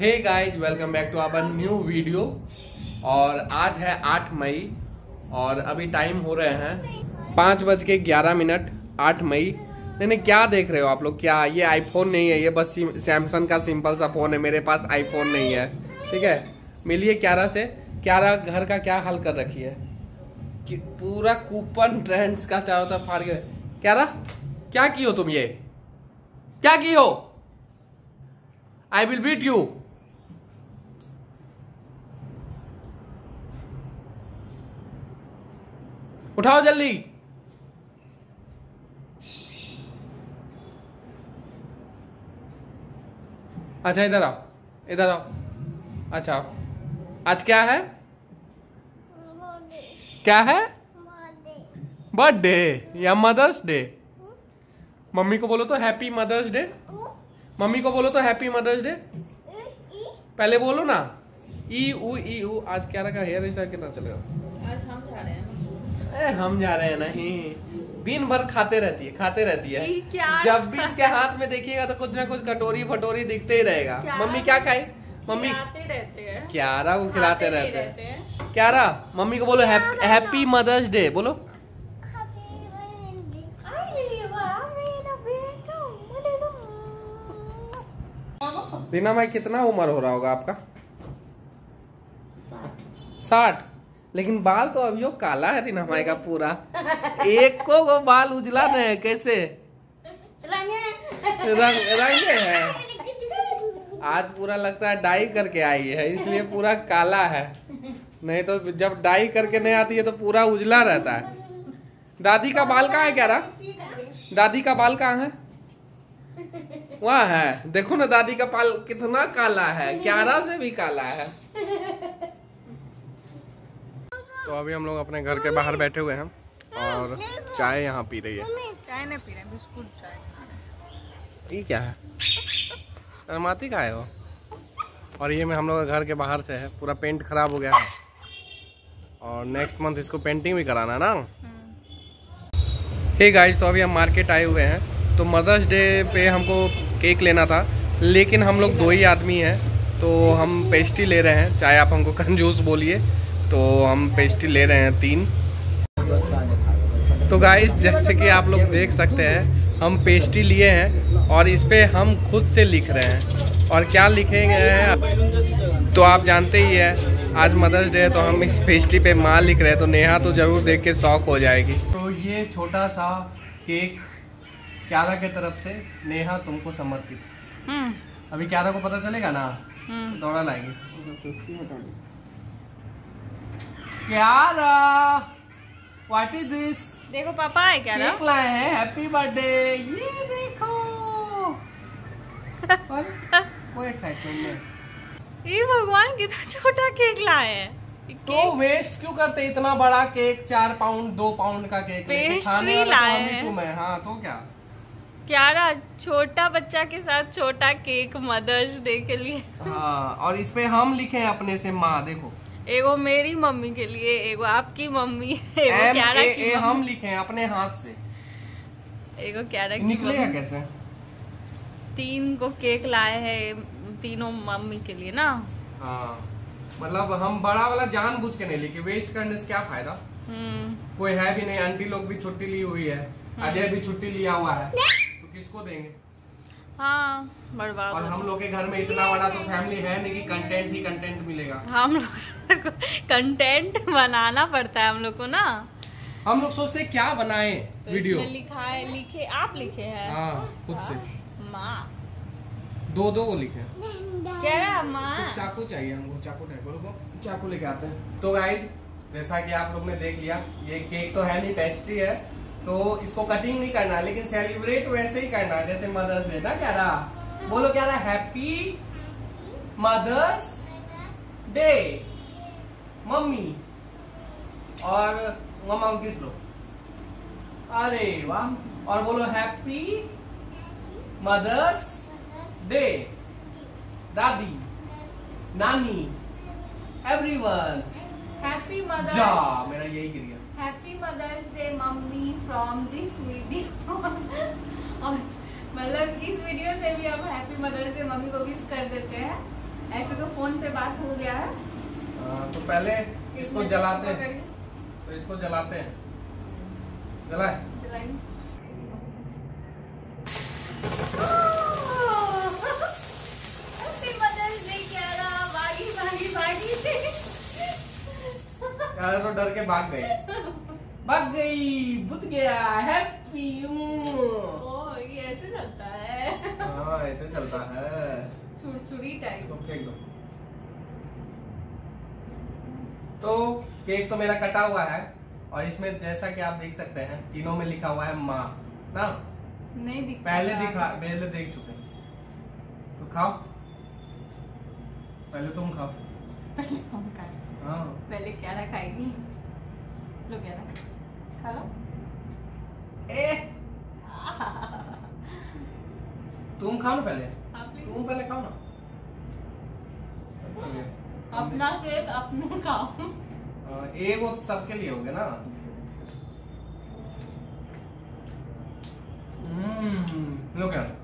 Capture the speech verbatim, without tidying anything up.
Hey guys, welcome back to our new video. और आज है आठ मई और अभी टाइम हो रहे हैं पाँच बज के ग्यारह मिनट। आठ मई। नहीं नहीं, क्या देख रहे हो आप लोग? क्या ये आईफोन नहीं है, ये बस सैमसंग का सिंपल सा फोन है। मेरे पास आईफोन नहीं है, ठीक है। मिलिए क्यारा से। क्यारा घर का क्या हाल कर रखी है कि पूरा कूपन ट्रेंड्स का चारों तरफ फाड़ गए। क्यारा, क्या की हो तुम? ये क्या की हो? I will beat you. उठाओ जल्दी। अच्छा इधर आओ, इधर आओ। अच्छा आज क्या है? क्या है? बर्थडे या मदर्स डे? मम्मी को बोलो तो हैप्पी मदर्स डे। मम्मी को बोलो तो हैप्पी मदर्स डे। पहले बोलो ना। ई ऊ ई ऊ। आज क्या रखा? हेयर स्टाइल कितना चलेगा? आज हम जा रहे हैं। ए, हम जा रहे हैं नहीं। दिन भर खाते रहती है, खाते रहती है। क्या? जब भी इसके हाथ में देखिएगा तो कुछ ना कुछ कटोरी फटोरी दिखते ही रहेगा। क्या? मम्मी क्या खाई? मम्मी खिलाते रहते हैं। क्यारा को खिलाते रहते रहते हैं। हैं। क्यारा, मम्मी को बोलो हैप्पी मदर्स डे। बोलो। रीना भाई, कितना उम्र हो रहा होगा आपका? साठ। लेकिन बाल तो अभी काला है रीना भाई का पूरा। एक को, को बाल उजला नहीं है। कैसे रंग रंगे है? आज पूरा लगता है डाई करके आई है, इसलिए पूरा काला है। नहीं तो जब डाई करके नहीं आती है तो पूरा उजला रहता है। दादी का बाल कहाँ है? क्या रहा? दादी का बाल कहाँ है? वहाँ है। देखो ना, दादी का बाल कितना काला है, क्यारा से भी काला है। तो अभी हम लोग अपने घर के बाहर बैठे हुए हैं और चाय यहाँ पी रही है। चाय नहीं पी रहे, बिस्कुट चाय खा रहे हैं। ये क्या है? शर्माती का है वो। और ये मैं हम लोग घर के बाहर से है। पूरा पेंट खराब हो गया है और नेक्स्ट मंथ इसको पेंटिंग भी कराना है ना। हे गाइस, तो अभी हम मार्केट आए हुए हैं। तो मदर्स डे पे हमको केक लेना था, लेकिन हम लोग दो ही आदमी हैं तो हम पेस्ट्री ले रहे हैं। चाहे आप हमको कंजूस बोलिए, तो हम पेस्ट्री ले रहे हैं तीन। तो गाइस, जैसे कि आप लोग देख सकते हैं, हम पेस्ट्री लिए हैं और इस पे हम खुद से लिख रहे हैं। और क्या लिखेंगे हैं तो आप जानते ही हैं, आज मदर्स डे है तो हम इस पेस्ट्री पे माँ लिख रहे हैं। तो नेहा तो जरूर देख के शौक हो जाएगी। तो ये छोटा सा केक क्यारा के तरफ से नेहा तुमको समर्पित। अभी क्यारा को पता चलेगा ना, दौड़ा लाएगी। Kiara, what is this? देखो पापा है क्या? केक लाए हैं, हैप्पी बर्थडे। ये देखो। कोई एक्साइटमेंट नहीं। ये भगवान कितना छोटा केक लाए हैं। तो वेस्ट क्यों करते? इतना बड़ा केक, चार पाउंड दो पाउंड का केक पेस्ट्री लाए हैं। तुम है। हाँ तो क्या? क्यारा, छोटा बच्चा के साथ छोटा केक मदर्स डे के लिए। हाँ, और इस पे हम लिखे हैं अपने से माँ। देखो, एगो मेरी मम्मी के लिए, एगो आपकी मम्मी, एगो क्यारा की मम्मी। हम लिखे हैं अपने हाथ से। एगो क्यारा की निकलेगा कैसे? तीन को केक लाए हैं, तीनों मम्मी के लिए ना। हाँ, मतलब हम बड़ा वाला जानबूझ के नहीं लेके, वेस्ट करने से क्या फायदा। कोई है भी नहीं, आंटी लोग भी छुट्टी ली हुई है, अजय भी छुट्टी लिया हुआ है, तो किसको देंगे? हाँ, बर्बाद। और हम लोग के घर में इतना बड़ा तो फैमिली है नहीं कि कंटेंट ही कंटेंट मिलेगा। हम लोग कंटेंट बनाना पड़ता है हम लोग को ना। हम लोग सोचते हैं क्या बनाएं तो वीडियो। लिखा है, लिखे आप लिखे हैं। हाँ, खुद से माँ दो दो को लिखे। क्या रहा माँ? चाकू चाहिए हमको, चाकू नहीं, बोलो चाकू लेके आते हैं। तो गाइज, जैसा कि आप लोग ने देख लिया, ये केक तो है नहीं, पेस्ट्री है। तो इसको कटिंग नहीं करना है, लेकिन सेलिब्रेट वैसे ही करना है जैसे मदर्स डे ना। क्या रहा? बोलो क्या रहा? हैप्पी मदर्स डे मम्मी। और मम्मा को किस लो। अरे वाह। और बोलो हैप्पी मदर्स डे दादी, नानी, एवरीवन। Happy mother's. जा, मेरा यही गिर गया। हैप्पी मदर्स डे मम्मी फ्रॉम दिस वीडियो। और मतलब इस वीडियो से भी हम हैप्पी मदर्स डे मम्मी को विश कर देते हैं। ऐसे तो फोन पे बात हो गया है। आ, तो पहले इसको जलाते हैं, तो इसको जलाते हैं। जलाए यार, तो डर के भाग गई भाग गई बुत गया। हैप्पी ओ ये ऐसे चलता है। हाँ ऐसे चलता है, छुरछुरी टाइप। इसको फेंक दो। तो केक तो मेरा कटा हुआ है और इसमें जैसा कि आप देख सकते हैं तीनों में लिखा हुआ है माँ ना। नहीं दिखा, पहले दिखा पहले देख चुके। तो खाओ, पहले तुम खाओ। पहले हम खाएं। हाँ पहले क्या खाएगी? लो क्या खा लो। ए तुम खाओ ना पहले, आप तुम पहले खाओ ना। अपना केक अपना खाओ। हाँ, ये वो सबके लिए हो गया ना। हम्म लो क्या